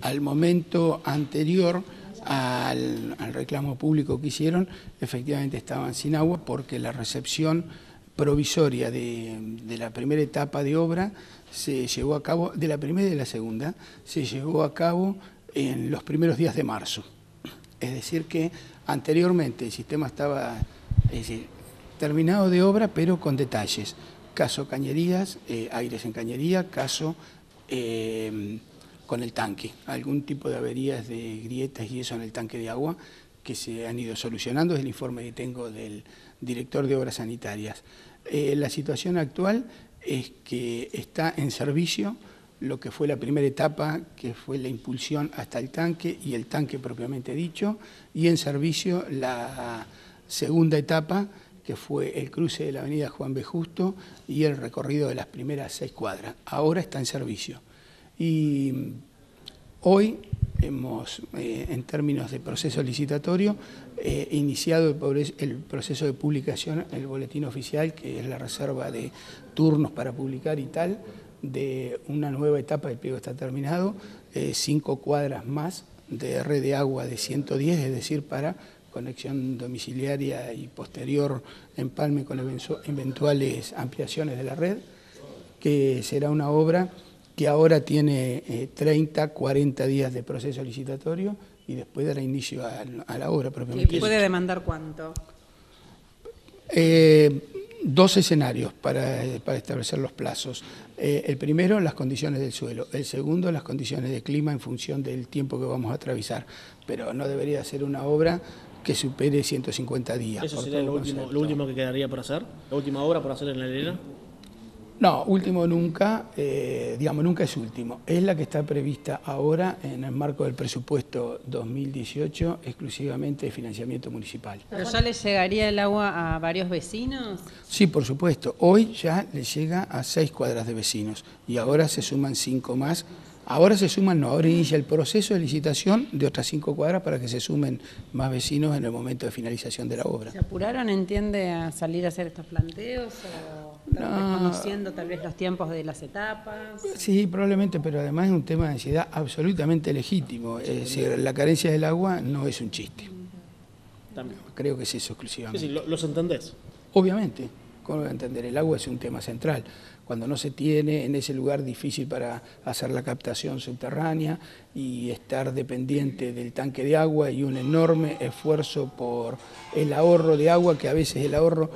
al momento anterior al reclamo público que hicieron, efectivamente estaban sin agua porque la recepción provisoria de la primera etapa de obra se llevó a cabo, de la primera y de la segunda, se llevó a cabo en los primeros días de marzo. Es decir que anteriormente el sistema estaba terminado de obra, pero con detalles. Caso cañerías, aires en cañería, caso con el tanque. Algún tipo de averías de grietas y eso en el tanque de agua que se han ido solucionando, es el informe que tengo del director de Obras Sanitarias. La situación actual es que está en servicio lo que fue la primera etapa, que fue la impulsión hasta el tanque y el tanque propiamente dicho, y en servicio la segunda etapa, que fue el cruce de la avenida Juan B. Justo y el recorrido de las primeras 6 cuadras. Ahora está en servicio. Y hoy hemos, en términos de proceso licitatorio, iniciado el proceso de publicación en el boletín oficial, que es la reserva de turnos para publicar y tal, de una nueva etapa, el pliego está terminado, 5 cuadras más de red de agua de 110, es decir, para conexión domiciliaria y posterior empalme con eventuales ampliaciones de la red, que será una obra que ahora tiene 30, 40 días de proceso licitatorio y después dará inicio a la obra propiamente. ¿Y puede demandar cuánto? 2 escenarios para establecer los plazos. El primero, las condiciones del suelo. El segundo, las condiciones de clima en función del tiempo que vamos a atravesar. Pero no debería ser una obra que supere 150 días. ¿Eso sería lo último que quedaría por hacer? ¿La última obra por hacer en la arena? No, último nunca, digamos, nunca es último. Es la que está prevista ahora en el marco del presupuesto 2018, exclusivamente de financiamiento municipal. ¿Pero ya le llegaría el agua a varios vecinos? Sí, por supuesto. Hoy ya le llega a 6 cuadras de vecinos y ahora se suman 5 más. Ahora se suman, no, ahora inicia el proceso de licitación de otras 5 cuadras para que se sumen más vecinos en el momento de finalización de la obra. ¿Se apuraron, entiende, a salir a hacer estos planteos o conociendo tal vez los tiempos de las etapas? Sí, probablemente, pero además es un tema de ansiedad absolutamente legítimo. Es decir, la carencia del agua no es un chiste. También. Creo que es eso exclusivamente. Sí, ¿los entendés? Obviamente, ¿cómo voy a entender? El agua es un tema central. Cuando no se tiene en ese lugar difícil para hacer la captación subterránea y estar dependiente del tanque de agua y un enorme esfuerzo por el ahorro de agua, que a veces el ahorro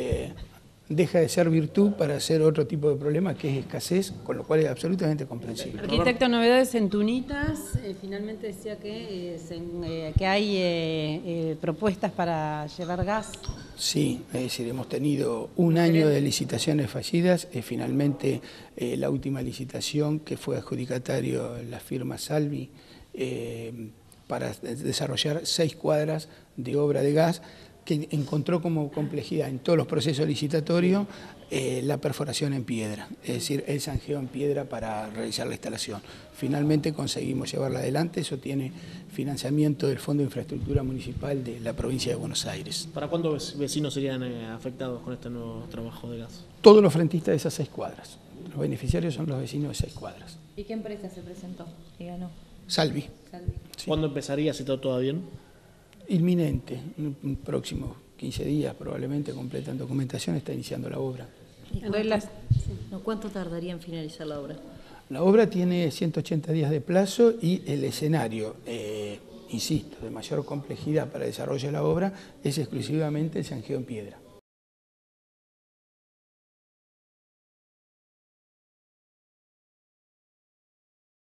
deja de ser virtud para hacer otro tipo de problema que es escasez, con lo cual es absolutamente comprensible. Arquitecto, novedades en Tunitas, finalmente decía que hay propuestas para llevar gas. Sí, es decir, hemos tenido un año de licitaciones fallidas, finalmente la última licitación que fue adjudicatario la firma Salvi para desarrollar 6 cuadras de obra de gas, que encontró como complejidad en todos los procesos licitatorios la perforación en piedra, es decir, el zanjeo en piedra para realizar la instalación. Finalmente conseguimos llevarla adelante, eso tiene financiamiento del Fondo de Infraestructura Municipal de la provincia de Buenos Aires. ¿Para cuándo vecinos serían afectados con este nuevo trabajo de gas? Todos los frentistas de esas 6 cuadras. Los beneficiarios son los vecinos de 6 cuadras. ¿Y qué empresa se presentó y ganó? Salvi. Sí. ¿Cuándo empezaría, si todo bien? Inminente, en próximos 15 días probablemente completan documentación, está iniciando la obra. ¿Cuánto tardaría en finalizar la obra? La obra tiene 180 días de plazo y el escenario, insisto, de mayor complejidad para el desarrollo de la obra es exclusivamente el zanjeo en piedra.